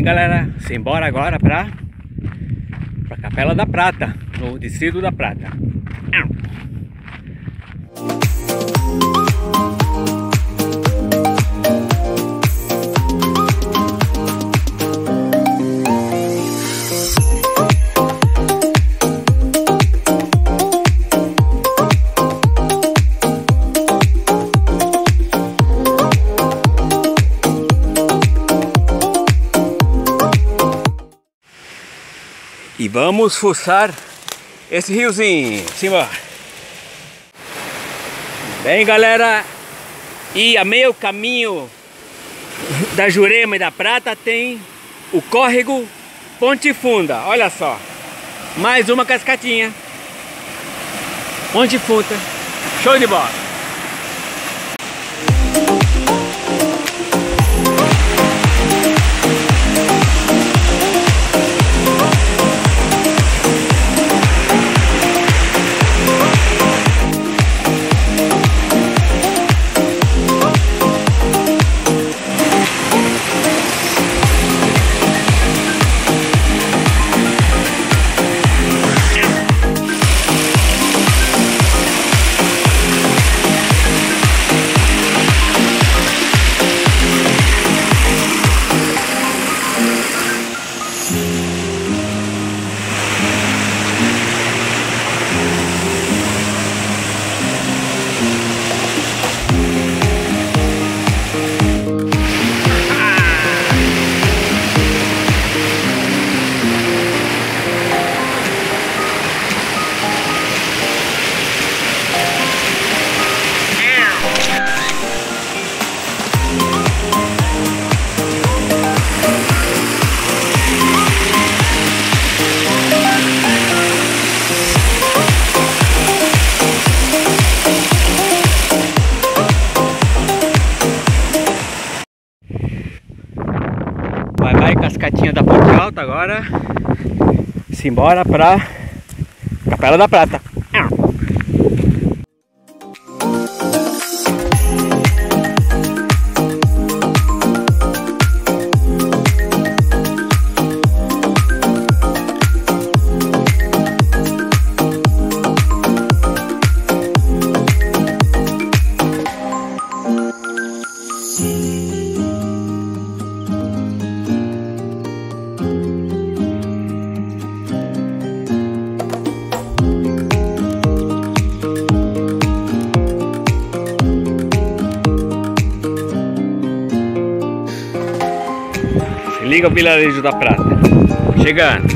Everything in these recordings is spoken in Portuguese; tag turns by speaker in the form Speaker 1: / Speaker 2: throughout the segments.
Speaker 1: galera, simbora agora pra Capela da Prata, no Distrito da Prata. E vamos fuçar esse riozinho. Simbora. Bem, galera, e a meio caminho da Jurema e da Prata tem o córrego Ponte Funda. Olha só, mais uma cascatinha. Ponte Funda, show de bola. Vai, cascatinha da Ponte Alta agora. Simbora pra Capela da Prata. Liga o vilarejo da Prata. Chegando.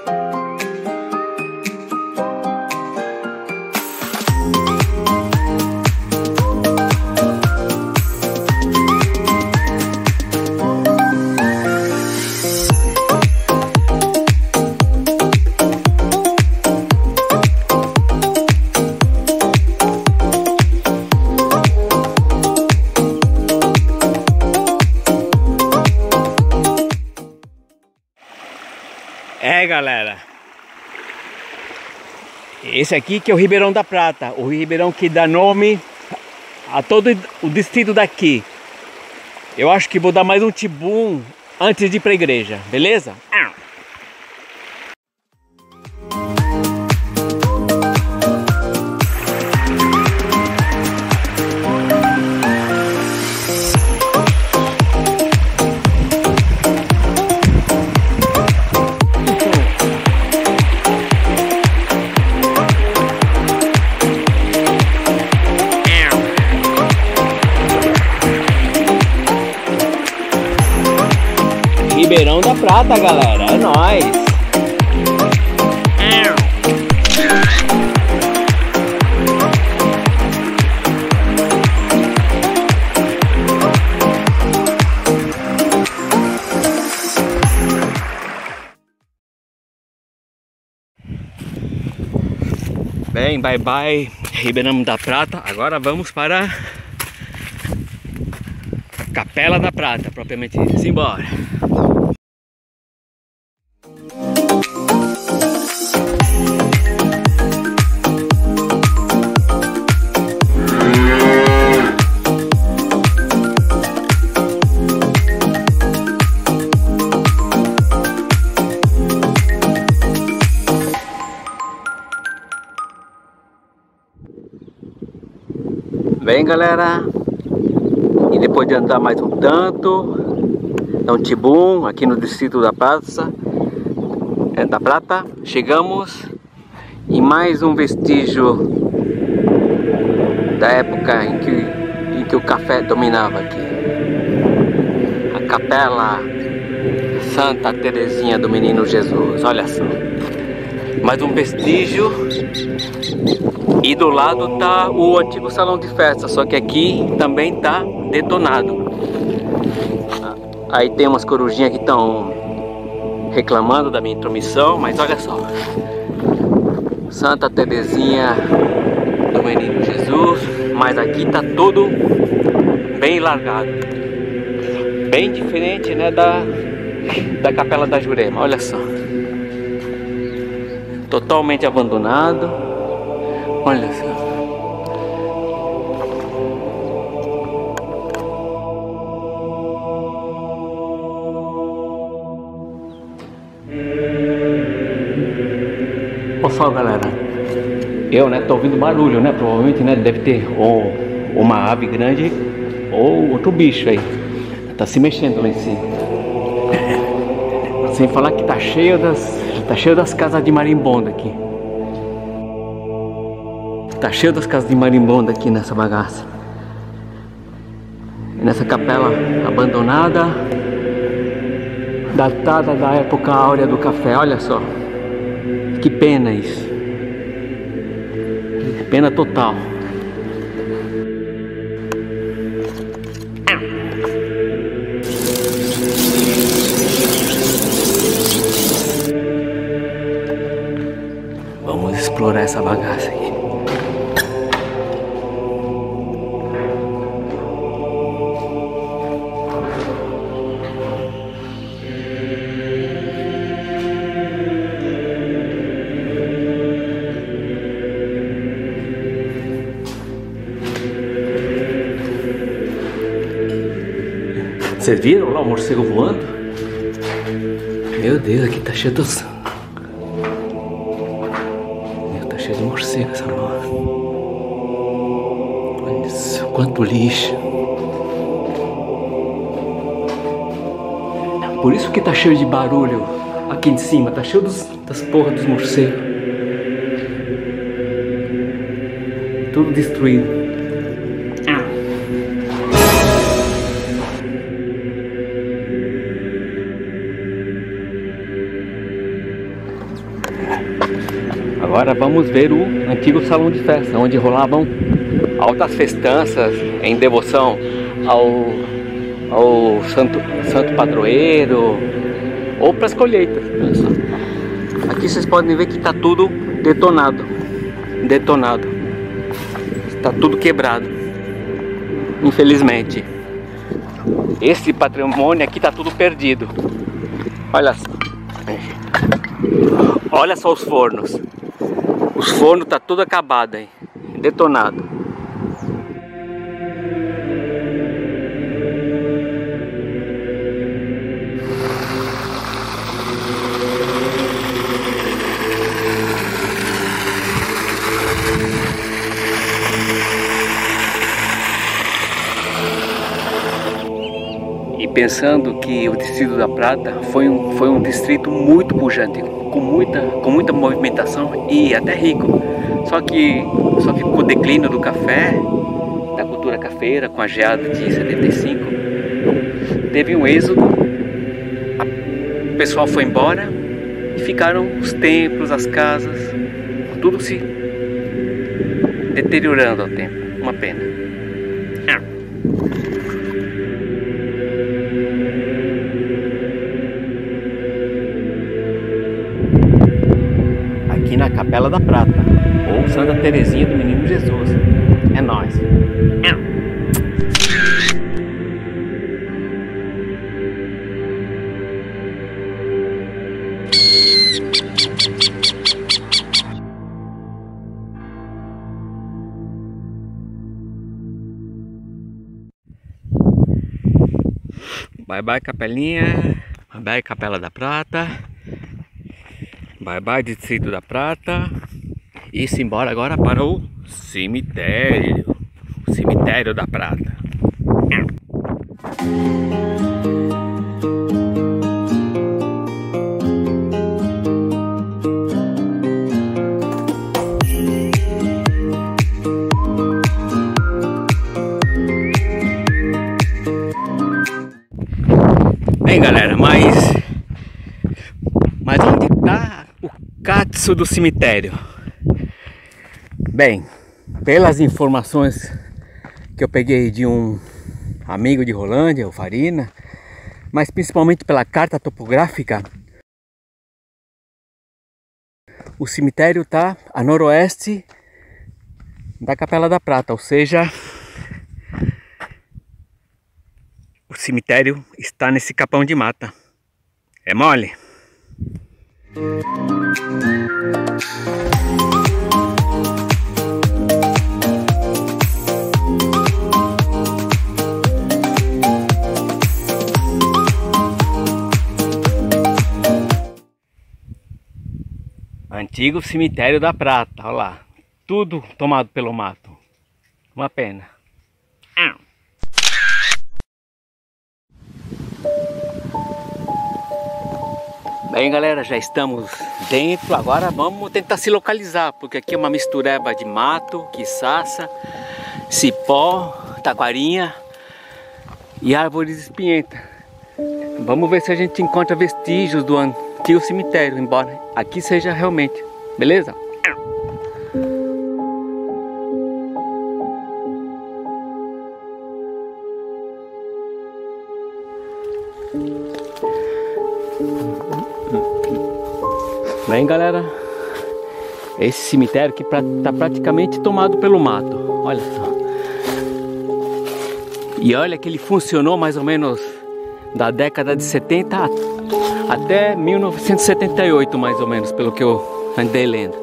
Speaker 1: Galera, esse aqui que é o Ribeirão da Prata, o ribeirão que dá nome a todo o distrito daqui. Eu acho que vou dar mais um tibum antes de ir pra igreja, beleza? Ribeirão da Prata, galera, é nóis! Bem, bye bye Ribeirão da Prata. Agora vamos para a Capela da Prata, propriamente dita. Simbora! Bem, galera, e depois de andar mais um tanto, dá um tibum aqui no distrito da Prata, chegamos em mais um vestígio da época em que o café dominava aqui. A Capela Santa Terezinha do Menino Jesus, olha só. Mais um vestígio. E do lado tá o antigo salão de festa, só que aqui também tá detonado. Aí tem umas corujinhas que estão reclamando da minha intromissão, mas olha só. Santa Terezinha do Menino Jesus, mas aqui tá tudo bem largado. Bem diferente, né, da Capela da Jurema, olha só. Totalmente abandonado. Olha só. Olha só, galera. Eu, né, tô ouvindo barulho, né? Provavelmente, né, deve ter ou uma ave grande ou outro bicho aí. Tá se mexendo lá em cima. Sem falar que tá cheio das casas de marimbondo aqui. Tá cheio das casas de marimbondo aqui nessa bagaça. E nessa capela abandonada, datada da época áurea do café, olha só. Que pena isso. Que pena total. Vamos explorar essa bagaça aqui. Vocês viram lá o morcego voando? Meu Deus, aqui tá cheio dos... Tá cheio de morcego essa mão. Olha isso, quanto lixo. Por isso que tá cheio de barulho aqui em cima. Tá cheio das porras dos morcegos. Tudo destruído. Agora vamos ver o antigo salão de festa, onde rolavam altas festanças em devoção ao santo padroeiro ou para as colheitas. Aqui vocês podem ver que está tudo detonado, está tudo quebrado, infelizmente. Esse patrimônio aqui está tudo perdido. Olha só os fornos. Os fornos tá tudo acabado aí, detonado. E pensando que o distrito da Prata foi um distrito muito pujante, com muita movimentação e até rico. Só que com o declínio do café, da cultura cafeira, com a geada de 75, teve um êxodo, o pessoal foi embora e ficaram os templos, as casas, tudo se deteriorando ao tempo. Uma pena. Aqui na Capela da Prata, ou Santa Terezinha do Menino Jesus. É nóis. Bye bye, capelinha. Bye bye, Capela da Prata. Bye bye, Distrito da Prata. E se embora agora para o cemitério. Cemitério da Prata. Bem, galera, mas onde está o Katsu do cemitério? Bem, pelas informações que eu peguei de um amigo de Rolândia, o Farina, mas principalmente pela carta topográfica, o cemitério está a noroeste da Capela da Prata, ou seja, o cemitério está nesse capão de mata. É mole? Antigo cemitério da Prata, olha lá. Tudo tomado pelo mato. Uma pena. Bem, galera, já estamos dentro. Agora vamos tentar se localizar, porque aqui é uma mistureba de mato, quiçaça, cipó, taquarinha e árvores espinhentas. Vamos ver se a gente encontra vestígios do antigo cemitério, embora aqui seja realmente, beleza? Bem, galera, esse cemitério que está praticamente tomado pelo mato, olha só. E olha que ele funcionou mais ou menos da década de 70 até 1978, mais ou menos, pelo que eu andei lendo.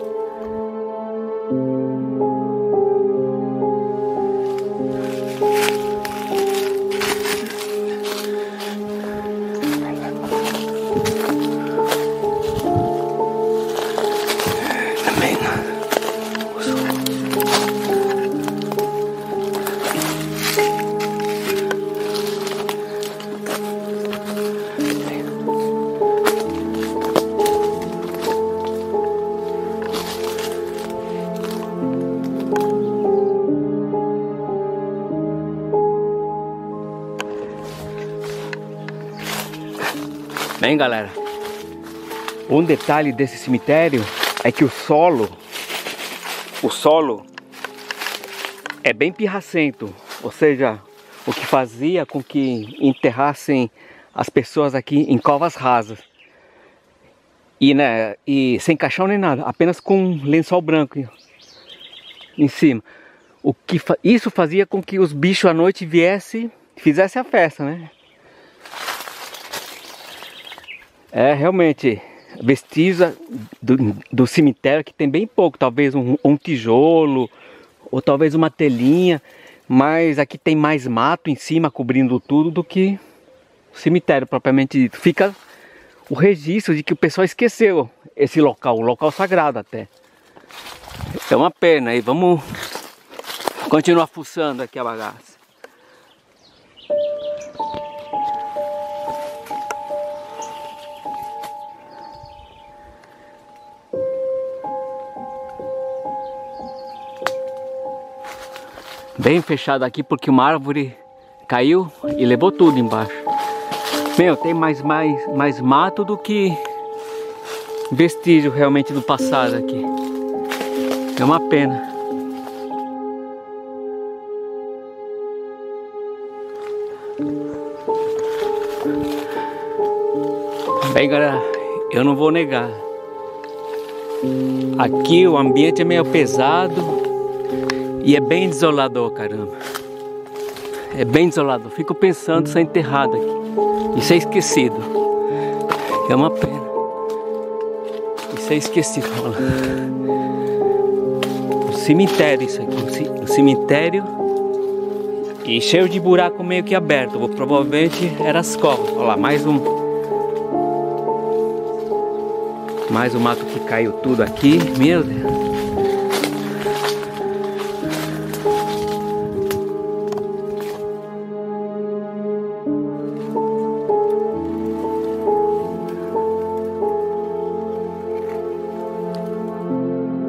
Speaker 1: Bem, galera, um detalhe desse cemitério é que o solo é bem pirracento, ou seja, o que fazia com que enterrassem as pessoas aqui em covas rasas. E sem caixão nem nada, apenas com um lençol branco em cima. Isso fazia com que os bichos à noite viessem e fizessem a festa, né? É realmente vestígio do cemitério, que tem bem pouco, talvez um tijolo ou talvez uma telinha, mas aqui tem mais mato em cima cobrindo tudo do que o cemitério propriamente dito. Fica o registro de que o pessoal esqueceu esse local, o local sagrado até. É uma pena, e vamos continuar fuçando aqui a bagaça. Bem fechado aqui porque uma árvore caiu e levou tudo embaixo. Meu, tem mais mato do que vestígio realmente do passado aqui. É uma pena. Bem, galera, eu não vou negar. Aqui o ambiente é meio pesado. E é bem desolador, caramba. É bem desolador. Fico pensando em ser enterrado aqui e ser esquecido. É uma pena. E ser esquecido. Um cemitério isso aqui. Um cemitério. E cheio de buraco meio que aberto. Provavelmente eram as covas. Olha lá, mais um mato que caiu tudo aqui. Meu Deus.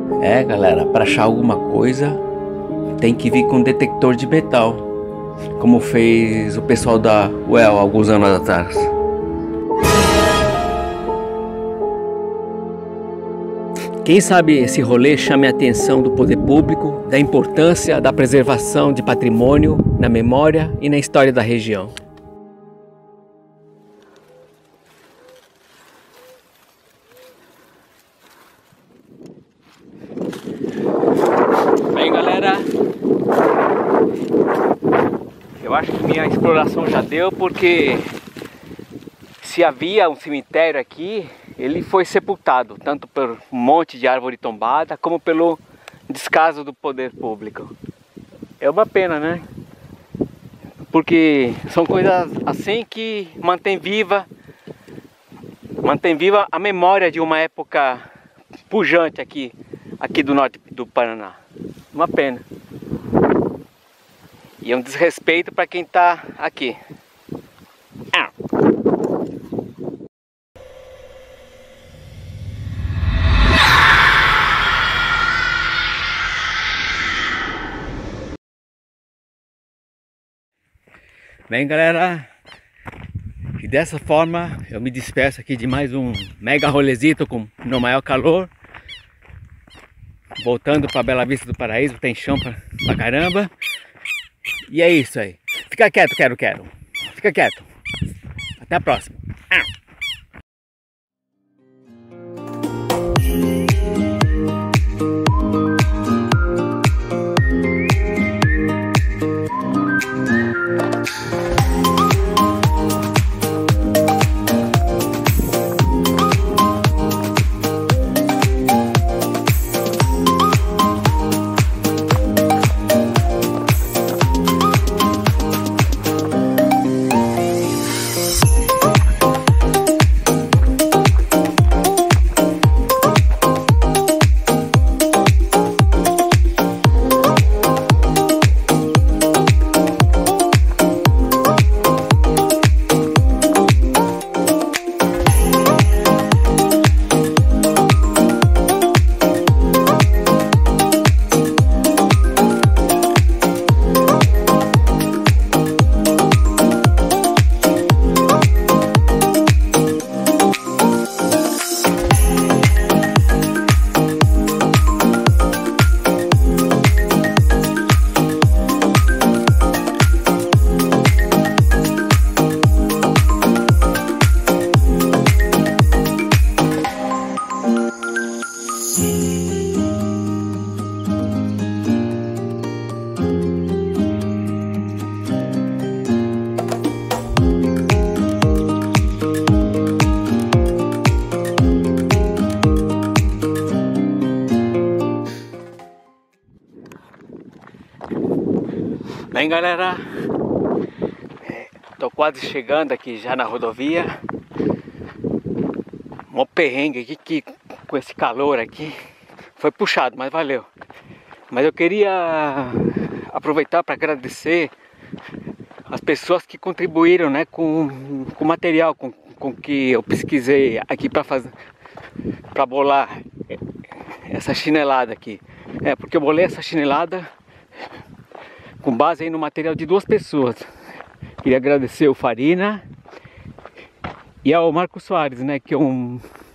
Speaker 1: É, galera, para achar alguma coisa tem que vir com detector de metal, como fez o pessoal da UEL alguns anos atrás. Quem sabe esse rolê chame a atenção do poder público da importância da preservação de patrimônio na memória e na história da região. Bem, galera, eu acho que minha exploração já deu, porque se havia um cemitério aqui, ele foi sepultado, tanto por um monte de árvore tombada, como pelo descaso do poder público. É uma pena, né? Porque são coisas assim que mantém viva a memória de uma época pujante aqui do norte do Paraná. Uma pena. E é um desrespeito para quem está aqui. Bem, galera, e dessa forma eu me despeço aqui de mais um mega rolezito com no maior calor, voltando para Bela Vista do Paraíso. Tem chão pra caramba. E é isso aí. Fica quieto, quero. Fica quieto. Até a próxima. Bem, galera, tô quase chegando aqui já na rodovia. Mó perrengue aqui, que com esse calor aqui foi puxado, mas valeu. Mas eu queria aproveitar para agradecer as pessoas que contribuíram, né, com o material com que eu pesquisei aqui para bolar essa chinelada aqui. Porque eu bolei essa chinelada com base aí no material de 2 pessoas. Queria agradecer o Farina e ao Marco Soares, né, que é um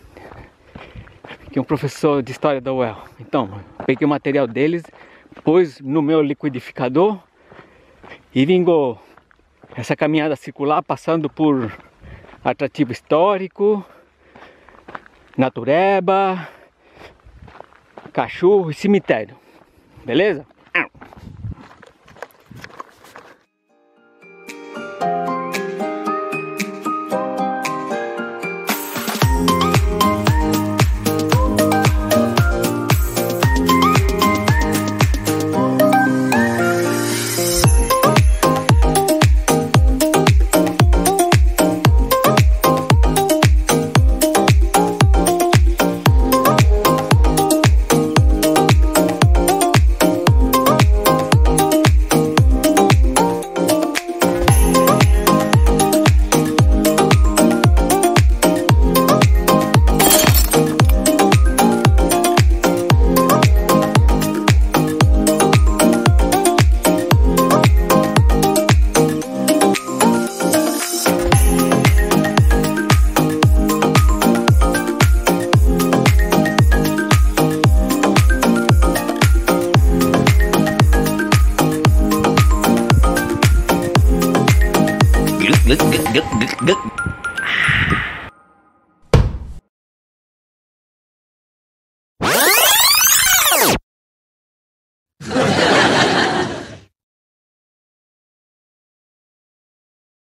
Speaker 1: professor de história da UEL. Então, peguei o material deles, pus no meu liquidificador e vingou essa caminhada circular, passando por atrativo histórico, natureba, cachorro e cemitério. Beleza?